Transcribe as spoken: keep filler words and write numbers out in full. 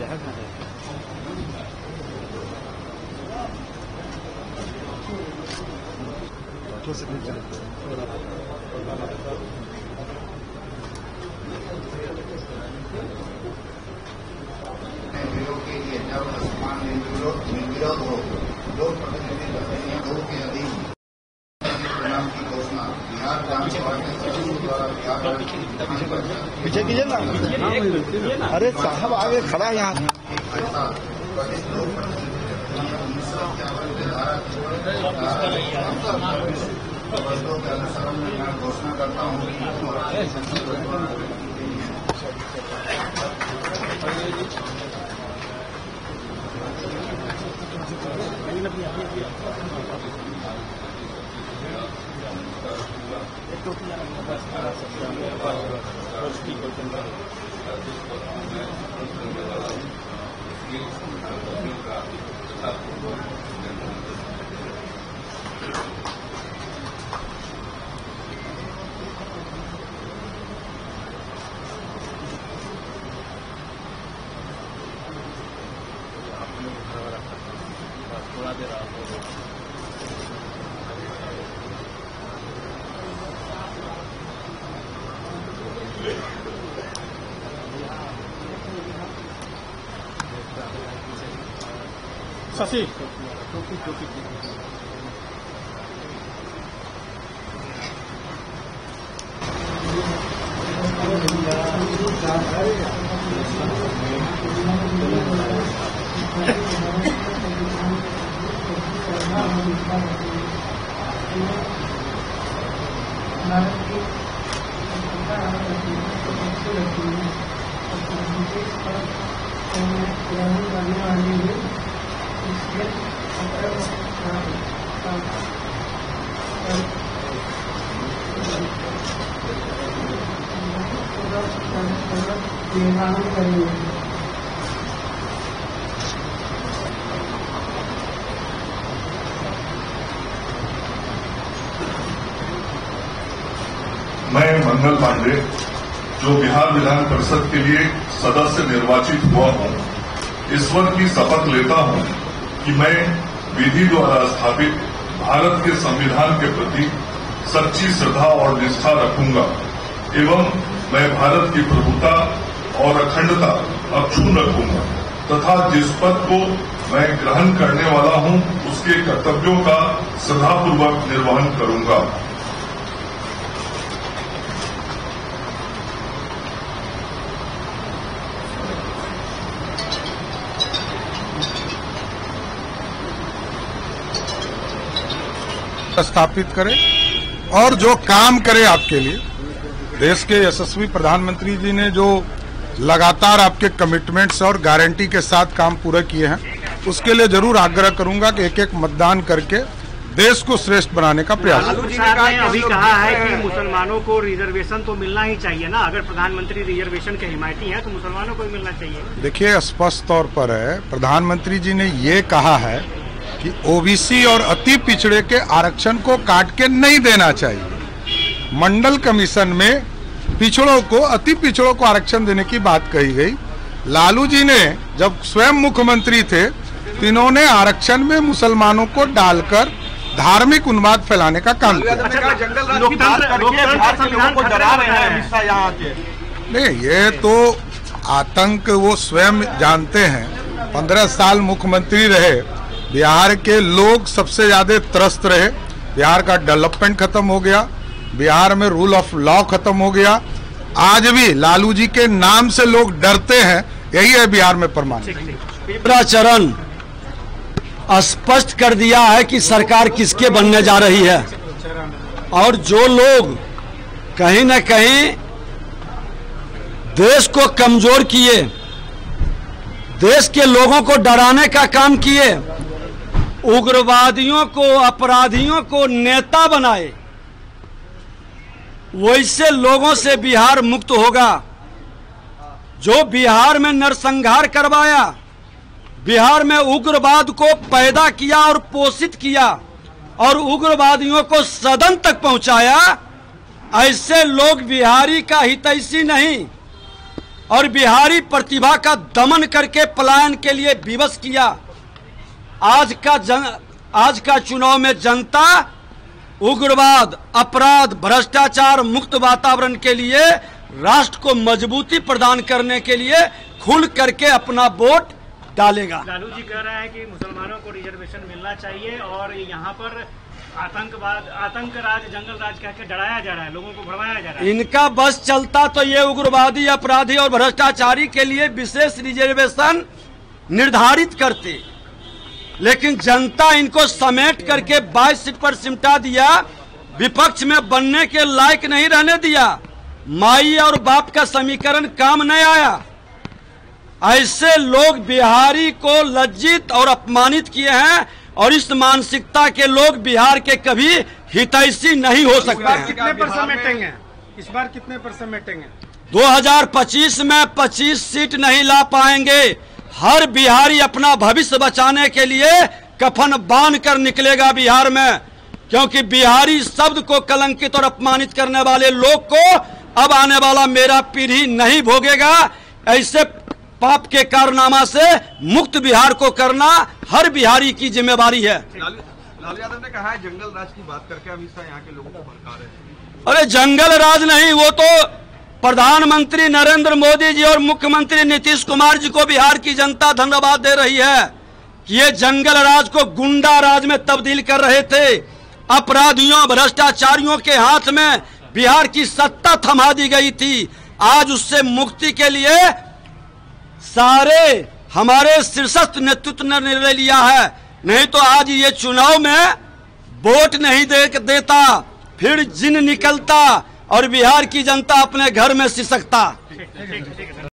के लिए जब आसमान निर्विरोध हो, लोक प्रतिनिधि दो के अधीन परिणाम की घोषणा बिहार विधान सभा के सदस्यों द्वारा बिहार पीछे कीजिए ना। अरे साहब आगे खड़ा है यहाँ। ऐसा वरिष्ठ लोक प्रतिनिधि उन्नीस सौ इक्यावन के धारा वर्षों के अनुसार मैं घोषणा करता हूँ थोड़ा देर शशि मैं मंगल पांडे, जो बिहार विधान परिषद के लिए सदस्य निर्वाचित हुआ हूं, ईश्वर की शपथ लेता हूं कि मैं विधि द्वारा स्थापित भारत के संविधान के प्रति सच्ची श्रद्धा और निष्ठा रखूंगा एवं मैं भारत की प्रभुता और अखंडता अक्षुण्ण रखूंगा तथा जिस पद को मैं ग्रहण करने वाला हूं उसके कर्तव्यों का श्रद्धापूर्वक निर्वहन करूंगा। स्थापित करे और जो काम करे आपके लिए। देश के यशस्वी प्रधानमंत्री जी ने जो लगातार आपके कमिटमेंट्स और गारंटी के साथ काम पूरा किए हैं, उसके लिए जरूर आग्रह करूंगा कि एक एक मतदान करके देश को श्रेष्ठ बनाने का प्रयास करें। लालू जी ने अभी कहा है कि मुसलमानों को रिजर्वेशन तो मिलना ही चाहिए ना, अगर प्रधानमंत्री रिजर्वेशन के हिमायती हैं तो मुसलमानों को भी मिलना चाहिए। देखिए, स्पष्ट तौर पर है, प्रधानमंत्री जी ने ये कहा है कि ओबीसी और अति पिछड़े के आरक्षण को काट के नहीं देना चाहिए। मंडल कमीशन में पिछड़ों को, अति पिछड़ों को आरक्षण देने की बात कही गई। लालू जी ने जब स्वयं मुख्यमंत्री थे तो इन्होंने आरक्षण में मुसलमानों को डालकर धार्मिक उन्माद फैलाने का काम किया। नहीं, ये तो आतंक वो स्वयं जानते हैं। पंद्रह साल मुख्यमंत्री रहे, बिहार के लोग सबसे ज्यादा त्रस्त रहे, बिहार का डेवलपमेंट खत्म हो गया, बिहार में रूल ऑफ लॉ खत्म हो गया। आज भी लालू जी के नाम से लोग डरते हैं, यही है बिहार में प्रमाण। तीसरा चरण स्पष्ट कर दिया है कि सरकार किसके बनने जा रही है, और जो लोग कहीं न कहीं देश को कमजोर किए, देश के लोगों को डराने का काम किए, उग्रवादियों को, अपराधियों को नेता बनाए, वैसे लोगों से बिहार मुक्त होगा। जो बिहार में नरसंहार करवाया, बिहार में उग्रवाद को पैदा किया और पोषित किया और उग्रवादियों को सदन तक पहुंचाया, ऐसे लोग बिहारी का हितैषी नहीं, और बिहारी प्रतिभा का दमन करके पलायन के लिए विवश किया। आज का जन आज का चुनाव में जनता उग्रवाद, अपराध, भ्रष्टाचार मुक्त वातावरण के लिए, राष्ट्र को मजबूती प्रदान करने के लिए खुल करके अपना वोट डालेगा। लालू जी कह रहे हैं कि मुसलमानों को रिजर्वेशन मिलना चाहिए और यहाँ पर आतंकवाद, आतंक राज, जंगल राज कह के डराया जा रहा है, लोगों को भरमाया जा रहा है। इनका बस चलता तो ये उग्रवादी, अपराधी और भ्रष्टाचारी के लिए विशेष रिजर्वेशन निर्धारित करते, लेकिन जनता इनको समेट करके बाईस सीट पर सिमटा दिया, विपक्ष में बनने के लायक नहीं रहने दिया। माई और बाप का समीकरण काम नहीं आया। ऐसे लोग बिहारी को लज्जित और अपमानित किए हैं और इस मानसिकता के लोग बिहार के कभी हितैषी नहीं हो सकते हैं। कितने पर समेटेंगे इस बार, कितने पर समेटेंगे? दो हज़ार पच्चीस में पच्चीस सीट नहीं ला पाएंगे। हर बिहारी अपना भविष्य बचाने के लिए कफन बांध कर निकलेगा बिहार में, क्योंकि बिहारी शब्द को कलंकित और अपमानित करने वाले लोग को अब आने वाला मेरा पीढ़ी नहीं भोगेगा। ऐसे पाप के कारनामा से मुक्त बिहार को करना हर बिहारी की जिम्मेवारी है। लालू यादव ने कहा है जंगल राज की बात करके अमित शाह यहाँ के लोगों को भड़का रहे हैं। अरे जंगल राज नहीं, वो तो प्रधानमंत्री नरेंद्र मोदी जी और मुख्यमंत्री नीतीश कुमार जी को बिहार की जनता धन्यवाद दे रही है कि ये जंगल राज को गुंडा राज में तब्दील कर रहे थे। अपराधियों, भ्रष्टाचारियों के हाथ में बिहार की सत्ता थमा दी गई थी। आज उससे मुक्ति के लिए सारे हमारे शीर्षस्थ नेतृत्व ने निर्णय लिया है, नहीं तो आज ये चुनाव में वोट नहीं दे देता, फिर जिन निकलता और बिहार की जनता अपने घर में सिसकता।